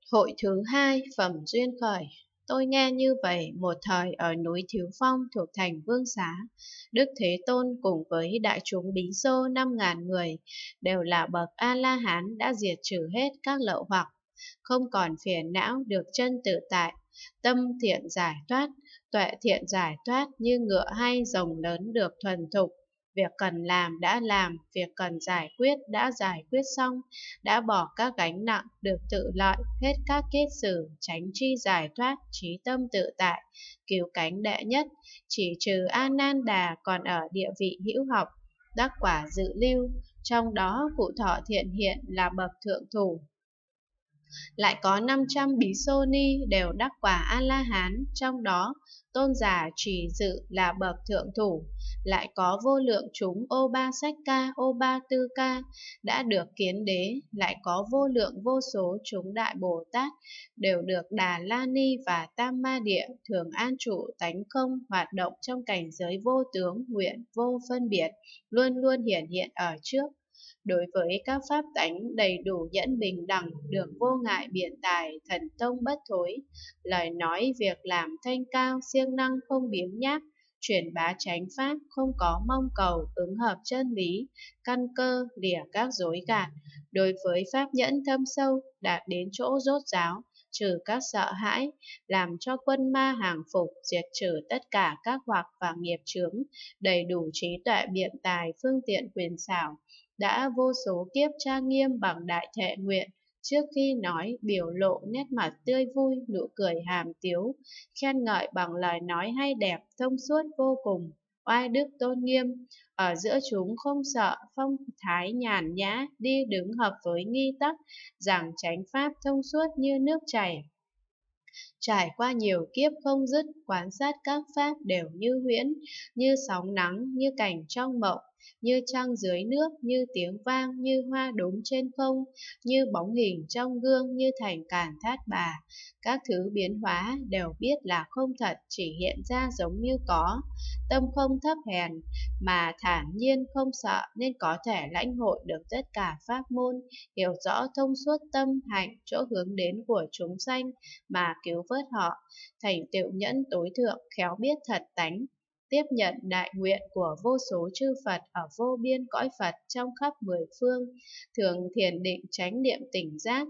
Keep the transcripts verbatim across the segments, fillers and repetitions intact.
Hội thứ hai, Phẩm Duyên Khởi. Tôi nghe như vậy, một thời ở núi Thiếu Phong thuộc thành Vương Xá, Đức Thế Tôn cùng với đại chúng bí xô năm ngàn người đều là bậc A-la-hán đã diệt trừ hết các lậu hoặc, không còn phiền não, được chân tự tại, tâm thiện giải thoát, tuệ thiện giải thoát, như ngựa hay rồng lớn được thuần thục. Việc cần làm đã làm, việc cần giải quyết đã giải quyết xong, đã bỏ các gánh nặng, được tự lợi, hết các kết xử, tránh tri giải thoát, trí tâm tự tại, cứu cánh đệ nhất, chỉ trừ A Nan Đà còn ở địa vị hữu học, đắc quả dự lưu, trong đó cụ Thọ Thiện Hiện là bậc thượng thủ. Lại có năm trăm bí xô ni đều đắc quả A-la-hán, trong đó Tôn giả Trì Dự là bậc thượng thủ. Lại có vô lượng chúng ô ba sách ca, ô ba tư ca đã được kiến đế. Lại có vô lượng vô số chúng đại Bồ Tát đều được Đà La Ni và Tam Ma Địa thường an trụ tánh không, hoạt động trong cảnh giới vô tướng, nguyện vô phân biệt, luôn luôn hiển hiện ở trước. Đối với các pháp tánh đầy đủ nhẫn bình đẳng, được vô ngại biện tài, thần thông bất thối, lời nói việc làm thanh cao, siêng năng không biếng nhác, truyền bá chánh pháp, không có mong cầu, ứng hợp chân lý, căn cơ, lìa các dối gạt. Đối với pháp nhẫn thâm sâu, đạt đến chỗ rốt ráo, trừ các sợ hãi, làm cho quân ma hàng phục, diệt trừ tất cả các hoặc và nghiệp chướng, đầy đủ trí tuệ biện tài, phương tiện quyền xảo, đã vô số kiếp trang nghiêm bằng đại thệ nguyện, trước khi nói biểu lộ nét mặt tươi vui, nụ cười hàm tiếu, khen ngợi bằng lời nói hay đẹp, thông suốt vô cùng, oai đức tôn nghiêm, ở giữa chúng không sợ, phong thái nhàn nhã, đi đứng hợp với nghi tắc, giảng chánh pháp thông suốt như nước chảy. Trải qua nhiều kiếp không dứt, quan sát các pháp đều như huyễn, như sóng nắng, như cảnh trong mộng, như trăng dưới nước, như tiếng vang, như hoa đốm trên không, như bóng hình trong gương, như thành càn thát bà. Các thứ biến hóa đều biết là không thật, chỉ hiện ra giống như có. Tâm không thấp hèn, mà thản nhiên không sợ, nên có thể lãnh hội được tất cả pháp môn, hiểu rõ thông suốt tâm hạnh, chỗ hướng đến của chúng sanh, mà cứu vớt họ, thành tựu nhẫn tối thượng, khéo biết thật tánh, tiếp nhận đại nguyện của vô số chư Phật ở vô biên cõi Phật trong khắp mười phương, thường thiền định chánh niệm tỉnh giác.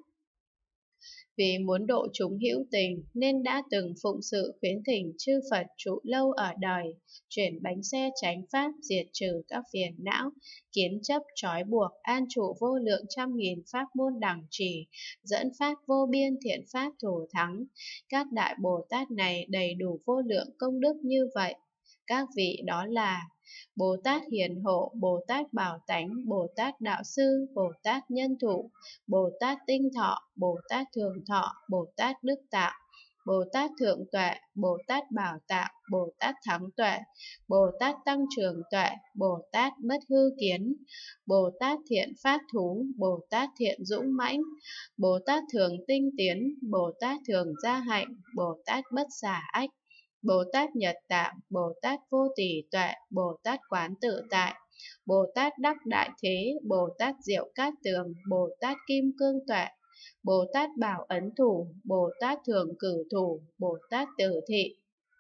Vì muốn độ chúng hữu tình nên đã từng phụng sự khuyến thỉnh chư Phật trụ lâu ở đời, chuyển bánh xe chánh pháp, diệt trừ các phiền não, kiến chấp trói buộc, an trụ vô lượng trăm nghìn pháp môn đẳng trì, dẫn phát vô biên thiện pháp thù thắng. Các đại Bồ Tát này đầy đủ vô lượng công đức như vậy. Các vị đó là Bồ Tát Hiền Hộ, Bồ Tát Bảo Tánh, Bồ Tát Đạo Sư, Bồ Tát Nhân Thụ, Bồ Tát Tinh Thọ, Bồ Tát Thường Thọ, Bồ Tát Đức Tạo, Bồ Tát Thượng Tuệ, Bồ Tát Bảo Tạo, Bồ Tát Thắng Tuệ, Bồ Tát Tăng Trường Tuệ, Bồ Tát Bất Hư Kiến, Bồ Tát Thiện Phát Thú, Bồ Tát Thiện Dũng Mãnh, Bồ Tát Thường Tinh Tiến, Bồ Tát Thường Gia Hạnh, Bồ Tát Bất Xả Ách, Bồ Tát Nhật Tạng, Bồ Tát Vô Tỷ Tuệ, Bồ Tát Quán Tự Tại, Bồ Tát Đắc Đại Thế, Bồ Tát Diệu Cát Tường, Bồ Tát Kim Cương Tuệ, Bồ Tát Bảo Ấn Thủ, Bồ Tát Thường Cử Thủ, Bồ Tát Tử Thị.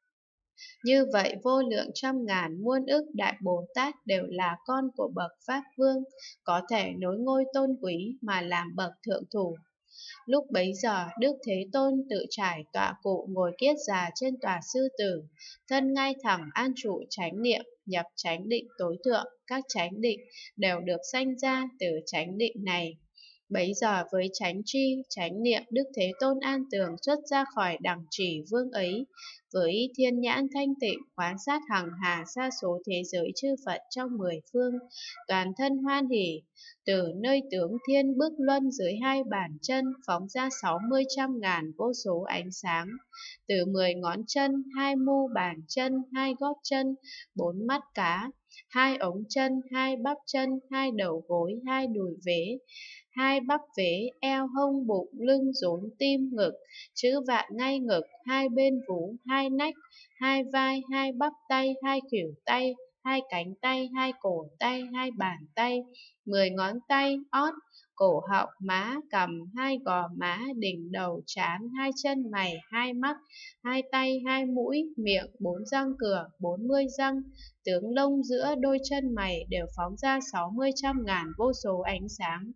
Như vậy vô lượng trăm ngàn muôn ức đại Bồ Tát đều là con của bậc Pháp Vương, có thể nối ngôi tôn quý mà làm bậc thượng thủ. Lúc bấy giờ, Đức Thế Tôn tự trải tọa cụ ngồi kiết già trên tòa sư tử, thân ngay thẳng an trụ chánh niệm, nhập chánh định tối thượng, các chánh định đều được sanh ra từ chánh định này. Bấy giờ với chánh tri, chánh niệm, Đức Thế Tôn an tường xuất ra khỏi đẳng chỉ vương ấy, với thiên nhãn thanh tịnh quan sát hằng hà sa số thế giới chư Phật trong mười phương, toàn thân hoan hỉ. Từ nơi tướng thiên bức luân dưới hai bàn chân phóng ra sáu mươi trăm ngàn vô số ánh sáng. Từ mười ngón chân, hai mu bàn chân, hai gót chân, bốn mắt cá, hai ống chân, hai bắp chân, hai đầu gối, hai đùi vế, hai bắp vế, eo hông bụng lưng rốn tim ngực, chữ vạn ngay ngực, hai bên vú, hai nách, hai vai, hai bắp tay, hai khuỷu tay, hai cánh tay, hai cổ tay, hai bàn tay, mười ngón tay, ót, cổ họng, má, cằm, hai gò má, đỉnh đầu, trán, hai chân mày, hai mắt, hai tay, hai mũi, miệng, bốn răng cửa, bốn mươi răng. Tướng lông giữa đôi chân mày đều phóng ra sáu mươi trăm ngàn vô số ánh sáng.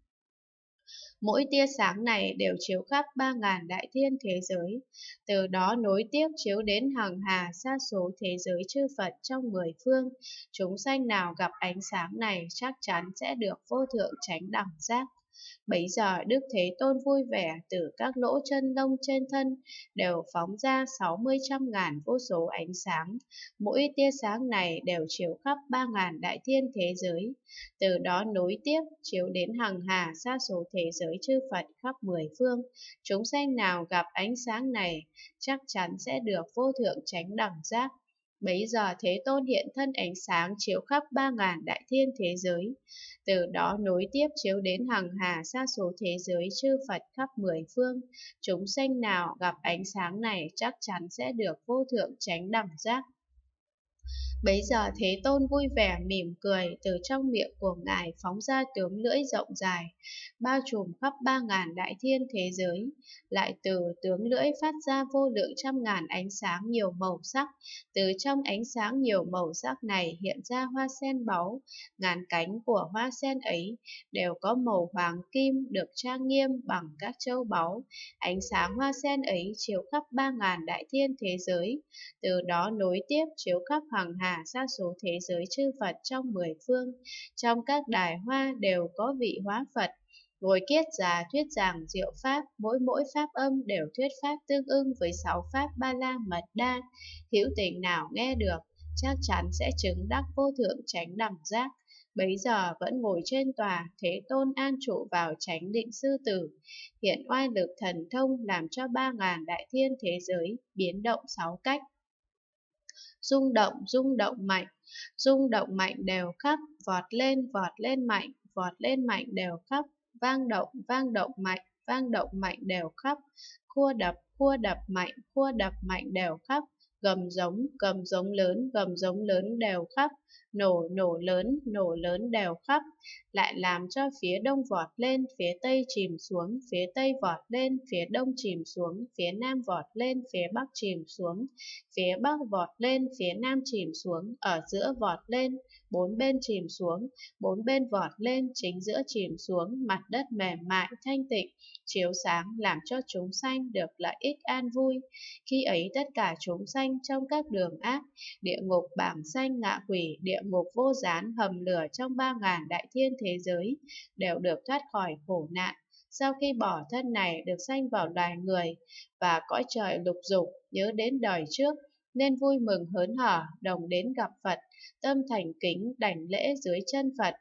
Mỗi tia sáng này đều chiếu khắp ba ngàn đại thiên thế giới, từ đó nối tiếp chiếu đến hằng hà sa số thế giới chư Phật trong mười phương. Chúng sanh nào gặp ánh sáng này chắc chắn sẽ được vô thượng chánh đẳng giác. Bấy giờ Đức Thế Tôn vui vẻ, từ các lỗ chân lông trên thân đều phóng ra sáu mươi trăm ngàn vô số ánh sáng. Mỗi tia sáng này đều chiếu khắp ba ngàn đại thiên thế giới, từ đó nối tiếp chiếu đến hằng hà sa số thế giới chư Phật khắp mười phương. Chúng sanh nào gặp ánh sáng này chắc chắn sẽ được vô thượng chánh đẳng giác. Bấy giờ Thế Tôn hiện thân ánh sáng chiếu khắp ba ngàn đại thiên thế giới, từ đó nối tiếp chiếu đến hằng hà sa số thế giới chư Phật khắp mười phương. Chúng sanh nào gặp ánh sáng này chắc chắn sẽ được vô thượng chánh đẳng giác. Bấy giờ Thế Tôn vui vẻ mỉm cười, từ trong miệng của Ngài phóng ra tướng lưỡi rộng dài, bao trùm khắp ba ngàn đại thiên thế giới. Lại từ tướng lưỡi phát ra vô lượng trăm ngàn ánh sáng nhiều màu sắc. Từ trong ánh sáng nhiều màu sắc này hiện ra hoa sen báu. Ngàn cánh của hoa sen ấy đều có màu hoàng kim, được trang nghiêm bằng các châu báu. Ánh sáng hoa sen ấy chiếu khắp ba ngàn đại thiên thế giới, từ đó nối tiếp chiếu khắp hằng hà sa số thế giới chư Phật trong mười phương. Trong các đài hoa đều có vị hóa Phật, ngồi kiết già thuyết giảng diệu pháp, mỗi mỗi pháp âm đều thuyết pháp tương ưng với sáu pháp ba la mật đa. Hữu tình nào nghe được chắc chắn sẽ chứng đắc vô thượng chánh đẳng giác. Bấy giờ vẫn ngồi trên tòa, Thế Tôn an trụ vào chánh định sư tử, hiện oai lực thần thông làm cho ba ngàn đại thiên thế giới biến động sáu cách. Rung động, rung động mạnh, rung động mạnh đều khắp, vọt lên, vọt lên mạnh, vọt lên mạnh đều khắp, vang động, vang động mạnh, vang động mạnh đều khắp, khua đập, khua đập mạnh, khua đập mạnh đều khắp, gầm giống, gầm giống lớn, gầm giống lớn đều khắp, nổ, nổ lớn, nổ lớn đều khắp. Lại làm cho phía đông vọt lên, phía tây chìm xuống, phía tây vọt lên, phía đông chìm xuống, phía nam vọt lên, phía bắc chìm xuống, phía bắc vọt lên, phía nam chìm xuống, ở giữa vọt lên, bốn bên chìm xuống, bốn bên vọt lên, chính giữa chìm xuống, mặt đất mềm mại, thanh tịnh, chiếu sáng làm cho chúng sanh được lợi ích an vui. Khi ấy tất cả chúng sanh trong các đường ác, địa ngục bảng sanh ngạ quỷ, địa ngục vô gián hầm lửa trong ba ngàn đại thiên thế giới đều được thoát khỏi khổ nạn. Sau khi bỏ thân này được sanh vào loài người và cõi trời lục dục, nhớ đến đời trước nên vui mừng hớn hở, đồng đến gặp Phật, tâm thành kính đảnh lễ dưới chân Phật.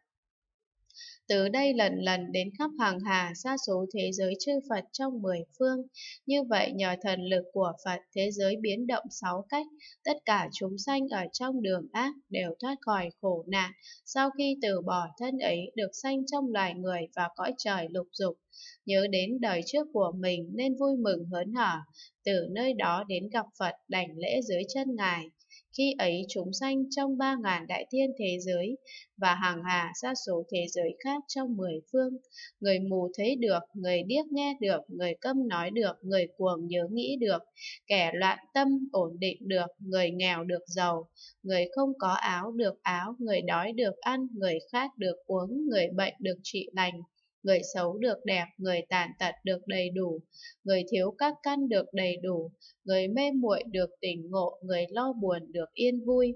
Từ đây lần lần đến khắp hằng hà sa số thế giới chư Phật trong mười phương. Như vậy nhờ thần lực của Phật, thế giới biến động sáu cách, tất cả chúng sanh ở trong đường ác đều thoát khỏi khổ nạn. Sau khi từ bỏ thân ấy được sanh trong loài người và cõi trời lục dục, nhớ đến đời trước của mình nên vui mừng hớn hở, từ nơi đó đến gặp Phật đảnh lễ dưới chân Ngài. Khi ấy chúng sanh trong ba ngàn đại thiên thế giới và hàng hà sa số thế giới khác trong mười phương, người mù thấy được, người điếc nghe được, người câm nói được, người cuồng nhớ nghĩ được, kẻ loạn tâm ổn định được, người nghèo được giàu, người không có áo được áo, người đói được ăn, người khát được uống, người bệnh được trị lành, người xấu được đẹp, người tàn tật được đầy đủ, người thiếu các căn được đầy đủ, người mê muội được tỉnh ngộ, người lo buồn được yên vui.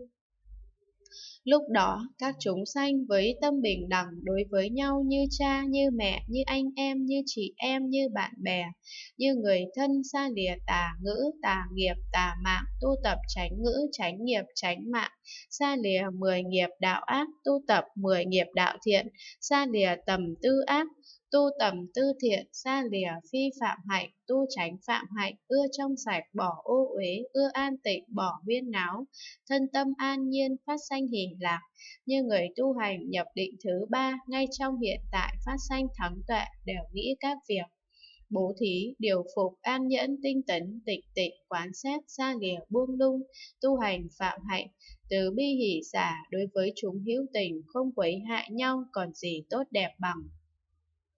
Lúc đó, các chúng sanh với tâm bình đẳng đối với nhau như cha, như mẹ, như anh em, như chị em, như bạn bè, như người thân xa lìa tà ngữ, tà nghiệp, tà mạng, tu tập chánh ngữ, chánh nghiệp, chánh mạng, xa lìa mười nghiệp đạo ác, tu tập mười nghiệp đạo thiện, xa lìa tầm tư ác, tu tầm tư thiện, xa lìa phi phạm hạnh, tu chánh phạm hạnh, ưa trong sạch, bỏ ô uế, ưa an tịnh, bỏ huyên náo, thân tâm an nhiên, phát sanh hỷ lạc, như người tu hành nhập định thứ ba, ngay trong hiện tại phát sanh thắng tuệ, đều nghĩ các việc bố thí, điều phục, an nhẫn, tinh tấn, tịch tịnh, quán xét, xa lìa, buông lung, tu hành phạm hạnh, từ bi hỷ xả đối với chúng hữu tình, không quấy hại nhau, còn gì tốt đẹp bằng.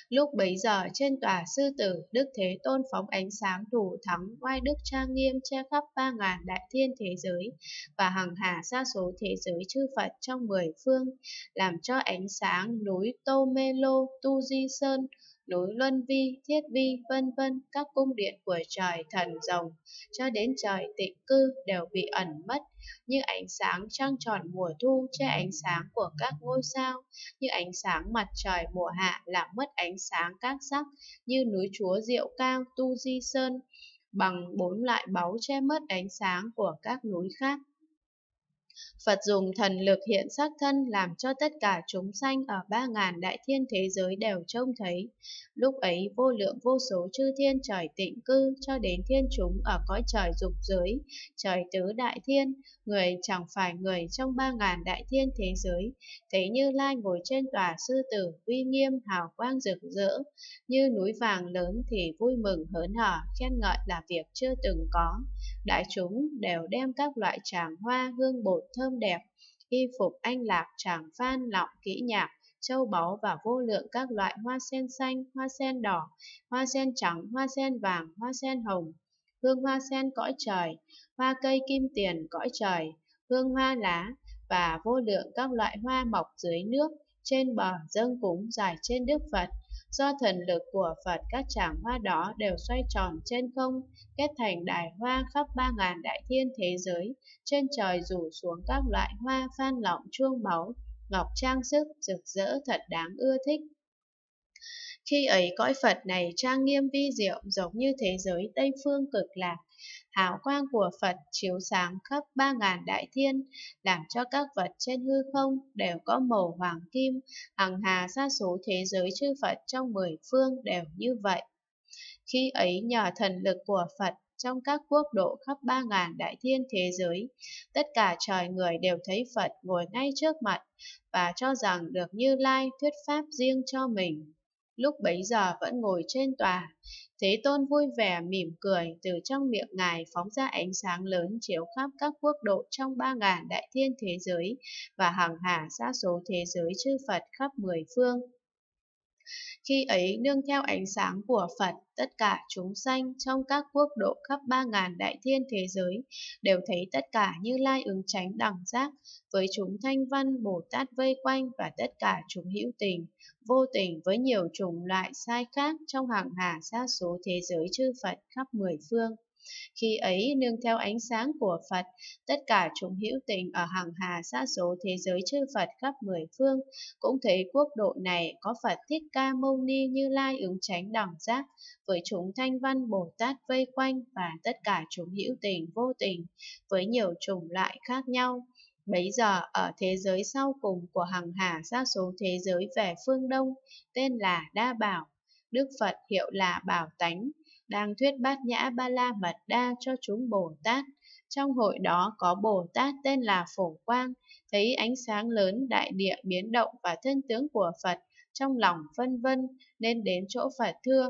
Lúc bấy giờ trên tòa sư tử, Đức Thế Tôn phóng ánh sáng thủ thắng oai đức trang nghiêm che khắp ba ngàn đại thiên thế giới và hằng hà sa số thế giới chư Phật trong mười phương, làm cho ánh sáng núi Tô Mê Lô, Tu Di Sơn, núi Luân Vi, Thiết Vi, vân vân các cung điện của trời thần rồng cho đến trời tịnh cư đều bị ẩn mất, như ánh sáng trăng tròn mùa thu che ánh sáng của các ngôi sao, như ánh sáng mặt trời mùa hạ làm mất ánh sáng các sắc, như núi Chúa Diệu Cao, Tu Di Sơn, bằng bốn loại báu che mất ánh sáng của các núi khác. Phật dùng thần lực hiện sắc thân làm cho tất cả chúng sanh ở ba ngàn đại thiên thế giới đều trông thấy. Lúc ấy vô lượng vô số chư thiên trời tịnh cư cho đến thiên chúng ở cõi trời dục giới, trời tứ đại thiên, người chẳng phải người trong ba ngàn đại thiên thế giới, thấy Như Lai ngồi trên tòa sư tử uy nghiêm hào quang rực rỡ, như núi vàng lớn thì vui mừng hớn hở, khen ngợi là việc chưa từng có. Đại chúng đều đem các loại tràng hoa hương bột thơm đẹp, y phục anh lạc tràng phan lọng kỹ nhạc, châu báu và vô lượng các loại hoa sen xanh, hoa sen đỏ, hoa sen trắng, hoa sen vàng, hoa sen hồng, hương hoa sen cõi trời, hoa cây kim tiền cõi trời, hương hoa lá và vô lượng các loại hoa mọc dưới nước, trên bờ dâng cúng dài trên Đức Phật. Do thần lực của Phật, các tràng hoa đó đều xoay tròn trên không, kết thành đài hoa khắp ba ngàn đại thiên thế giới. Trên trời rủ xuống các loại hoa phan lọng chuông báu, ngọc trang sức, rực rỡ thật đáng ưa thích. Khi ấy cõi Phật này trang nghiêm vi diệu giống như thế giới Tây Phương cực lạc. Hào quang của Phật chiếu sáng khắp ba ngàn đại thiên, làm cho các vật trên hư không đều có màu hoàng kim, hằng hà sa số thế giới chư Phật trong mười phương đều như vậy. Khi ấy nhờ thần lực của Phật trong các quốc độ khắp ba ngàn đại thiên thế giới, tất cả trời người đều thấy Phật ngồi ngay trước mặt và cho rằng được Như Lai thuyết pháp riêng cho mình. Lúc bấy giờ vẫn ngồi trên tòa, Thế Tôn vui vẻ mỉm cười, từ trong miệng Ngài phóng ra ánh sáng lớn chiếu khắp các quốc độ trong ba ngàn đại thiên thế giới và hằng hà sa số thế giới chư Phật khắp mười phương. Khi ấy nương theo ánh sáng của Phật, tất cả chúng sanh trong các quốc độ khắp ba ngàn đại thiên thế giới đều thấy tất cả Như Lai ứng chánh đẳng giác, với chúng thanh văn Bồ Tát vây quanh và tất cả chúng hữu tình, vô tình với nhiều chủng loại sai khác trong hàng hà sa số thế giới chư Phật khắp mười phương. Khi ấy nương theo ánh sáng của Phật, tất cả chúng hữu tình ở hằng hà sa số thế giới chư Phật khắp mười phương cũng thấy quốc độ này có Phật Thích Ca Mâu Ni Như Lai ứng chánh đẳng giác, với chúng thanh văn Bồ Tát vây quanh và tất cả chúng hữu tình vô tình với nhiều chủng loại khác nhau. Bấy giờ ở thế giới sau cùng của hằng hà sa số thế giới về phương Đông, tên là Đa Bảo, Đức Phật hiệu là Bảo Tánh, đang thuyết Bát Nhã Ba La Mật Đa cho chúng Bồ Tát. Trong hội đó có Bồ Tát tên là Phổ Quang, thấy ánh sáng lớn đại địa biến động và thân tướng của Phật, trong lòng phân vân nên đến chỗ Phật thưa: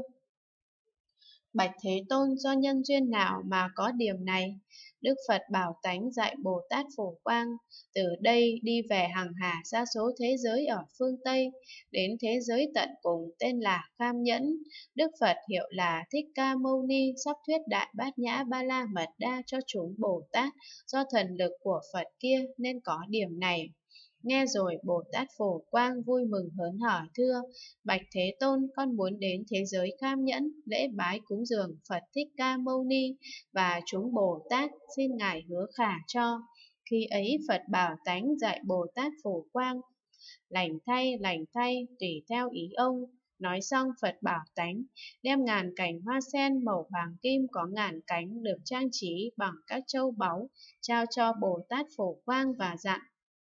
Bạch Thế Tôn, do nhân duyên nào mà có điểm này? Đức Phật Bảo Tánh dạy Bồ Tát Phổ Quang: từ đây đi về hằng hà sa số thế giới ở phương Tây, đến thế giới tận cùng tên là Kham Nhẫn. Đức Phật hiệu là Thích Ca Mâu Ni sắp thuyết Đại Bát Nhã Ba La Mật Đa cho chúng Bồ Tát, do thần lực của Phật kia nên có điểm này. Nghe rồi Bồ Tát Phổ Quang vui mừng hớn hở thưa: Bạch Thế Tôn, con muốn đến thế giới Kham Nhẫn lễ bái cúng dường Phật Thích Ca Mâu Ni và chúng Bồ Tát, xin Ngài hứa khả cho. Khi ấy Phật Bảo Tánh dạy Bồ Tát Phổ Quang: lành thay, lành thay, tùy theo ý ông. Nói xong Phật Bảo Tánh đem ngàn cành hoa sen màu hoàng kim có ngàn cánh được trang trí bằng các châu báu trao cho Bồ Tát Phổ Quang và dặn: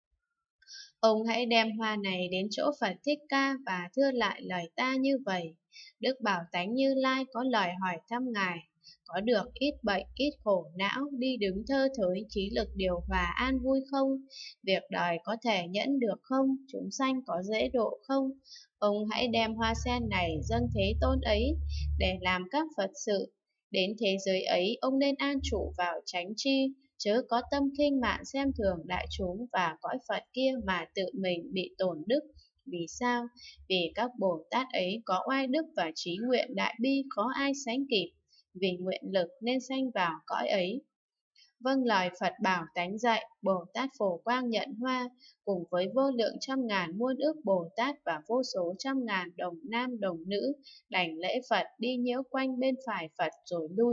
ông hãy đem hoa này đến chỗ Phật Thích Ca và thưa lại lời ta như vậy. Đức Bảo Tánh Như Lai có lời hỏi thăm Ngài: có được ít bệnh, ít khổ não, đi đứng thơ thới, khí lực điều hòa an vui không? Việc đời có thể nhẫn được không? Chúng sanh có dễ độ không? Ông hãy đem hoa sen này dâng Thế Tôn ấy để làm các Phật sự. Đến thế giới ấy, ông nên an trụ vào chánh tri, chớ có tâm khinh mạn xem thường đại chúng và cõi Phật kia mà tự mình bị tổn đức, Vì sao? Vì các Bồ Tát ấy có oai đức và trí nguyện đại bi khó ai sánh kịp, vì nguyện lực nên sanh vào cõi ấy. Vâng lời Phật bảo tánh dạy, Bồ Tát Phổ Quang nhận hoa, cùng với vô lượng trăm ngàn muôn ức Bồ Tát và vô số trăm ngàn đồng nam đồng nữ, đảnh lễ Phật đi nhiễu quanh bên phải Phật rồi lui.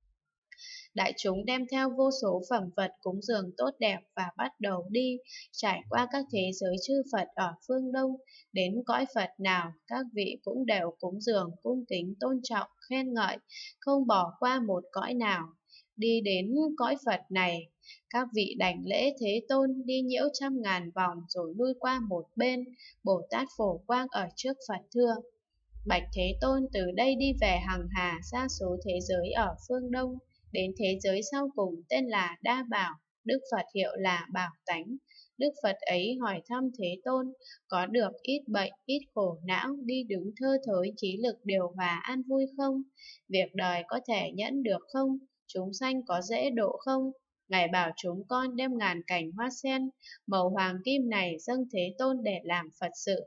Đại chúng đem theo vô số phẩm vật cúng dường tốt đẹp và bắt đầu đi, trải qua các thế giới chư Phật ở phương Đông, đến cõi Phật nào, các vị cũng đều cúng dường, cung kính, tôn trọng, khen ngợi, không bỏ qua một cõi nào. Đi đến cõi Phật này, các vị đảnh lễ Thế Tôn đi nhiễu trăm ngàn vòng rồi lui qua một bên, Bồ Tát Phổ Quang ở trước Phật thưa: Bạch Thế Tôn, từ đây đi về hằng hà sa số thế giới ở phương Đông, đến thế giới sau cùng tên là Đa Bảo, Đức Phật hiệu là Bảo Tánh. Đức Phật ấy hỏi thăm Thế Tôn, có được ít bệnh, ít khổ não, đi đứng thơ thới, trí lực điều hòa an vui không? Việc đời có thể nhẫn được không? Chúng sanh có dễ độ không? Ngài bảo chúng con đem ngàn cành hoa sen, màu hoàng kim này dâng Thế Tôn để làm Phật sự.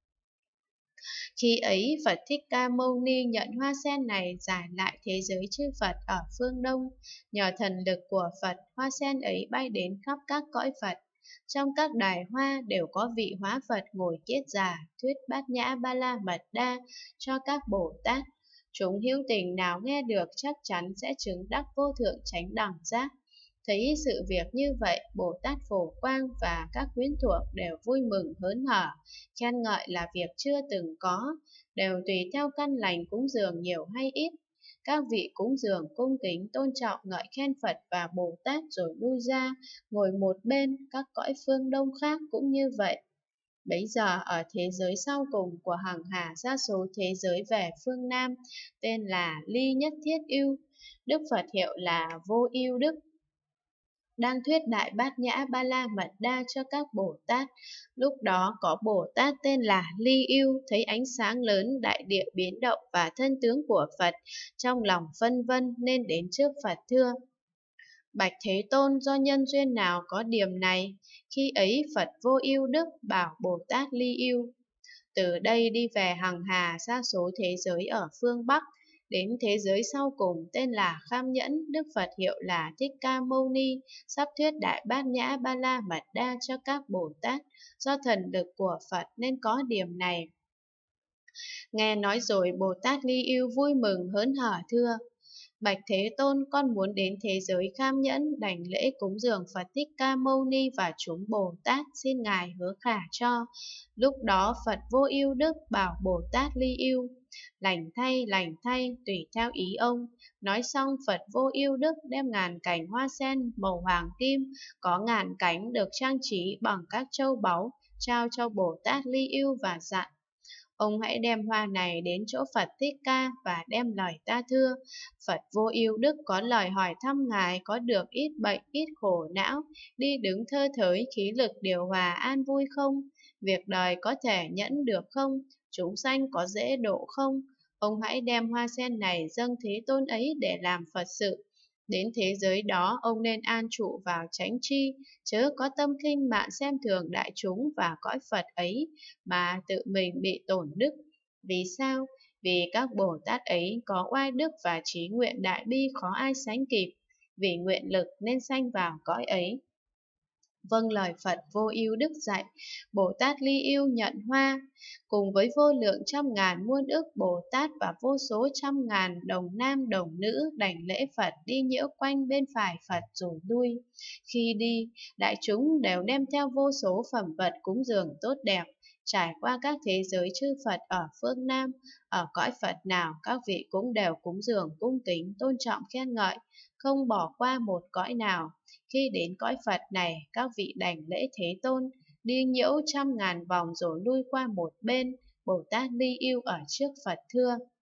Khi ấy Phật Thích Ca Mâu Ni nhận hoa sen này giải lại thế giới chư Phật ở phương Đông. Nhờ thần lực của Phật, hoa sen ấy bay đến khắp các cõi Phật. Trong các đài hoa đều có vị hóa Phật ngồi kiết già, thuyết bát nhã ba la mật đa cho các Bồ Tát. Chúng hữu tình nào nghe được chắc chắn sẽ chứng đắc vô thượng chánh đẳng giác. Thấy sự việc như vậy, Bồ Tát Phổ Quang và các quyến thuộc đều vui mừng hớn hở, khen ngợi là việc chưa từng có, đều tùy theo căn lành cúng dường nhiều hay ít. Các vị cúng dường cung kính tôn trọng ngợi khen Phật và Bồ Tát rồi lui ra, ngồi một bên. Các cõi phương Đông khác cũng như vậy. Bấy giờ ở thế giới sau cùng của hằng hà sa số thế giới về phương Nam, tên là Ly Nhất Thiết Ưu, Đức Phật hiệu là Vô Ưu Đức, đang thuyết Đại Bát Nhã Ba La Mật Đa cho các Bồ Tát. Lúc đó có Bồ Tát tên là Ly Ưu, thấy ánh sáng lớn, đại địa biến động và thân tướng của Phật, trong lòng phân vân nên đến trước Phật thưa: Bạch Thế Tôn, do nhân duyên nào có điểm này? Khi ấy Phật Vô Ưu Đức bảo Bồ Tát Ly Ưu: từ đây đi về hằng hà sa số thế giới ở phương Bắc, đến thế giới sau cùng tên là Kham Nhẫn, Đức Phật hiệu là Thích Ca Mâu Ni, sắp thuyết Đại Bát Nhã Ba La Mật Đa cho các Bồ Tát. Do thần lực của Phật nên có điểm này. Nghe nói rồi, Bồ Tát Ly Ưu vui mừng hớn hở thưa: Bạch Thế Tôn, con muốn đến thế giới Kham Nhẫn, đảnh lễ cúng dường Phật Thích Ca Mâu Ni và chúng Bồ Tát, xin Ngài hứa khả cho. Lúc đó Phật Vô Ưu Đức bảo Bồ Tát Ly Ưu: lành thay, lành thay, tùy theo ý ông. Nói xong, Phật Vô Ưu Đức đem ngàn cành hoa sen màu hoàng kim, có ngàn cánh được trang trí bằng các châu báu, trao cho Bồ Tát Ly Ưu và dặn: ông hãy đem hoa này đến chỗ Phật Thích Ca và đem lời ta thưa. Phật Vô Ưu Đức có lời hỏi thăm Ngài có được ít bệnh, ít khổ não, đi đứng thơ thới, khí lực điều hòa an vui không? Việc đời có thể nhẫn được không? Chúng sanh có dễ độ không? Ông hãy đem hoa sen này dâng Thế Tôn ấy để làm Phật sự. Đến thế giới đó, ông nên an trụ vào chánh tri, chớ có tâm khinh mạn xem thường đại chúng và cõi Phật ấy, mà tự mình bị tổn đức. Vì sao? Vì các Bồ Tát ấy có oai đức và trí nguyện đại bi khó ai sánh kịp, vì nguyện lực nên sanh vào cõi ấy. Vâng lời Phật Vô Ưu Đức dạy, Bồ Tát Ly Ưu nhận hoa, cùng với vô lượng trăm ngàn muôn ức Bồ Tát và vô số trăm ngàn đồng nam đồng nữ đảnh lễ Phật đi nhiễu quanh bên phải Phật rồi lui. Khi đi, đại chúng đều đem theo vô số phẩm vật cúng dường tốt đẹp, trải qua các thế giới chư Phật ở phương Nam, ở cõi Phật nào các vị cũng đều cúng dường cung kính tôn trọng khen ngợi, không bỏ qua một cõi nào. Khi đến cõi Phật này, các vị đảnh lễ Thế Tôn, đi nhiễu trăm ngàn vòng rồi lui qua một bên. Bồ Tát Ly Ưu ở trước Phật thưa: